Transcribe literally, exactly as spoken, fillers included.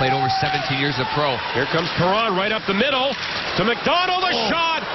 Played over seventeen years of pro. Here comes Caron right up the middle to McDonald. A Oh. shot.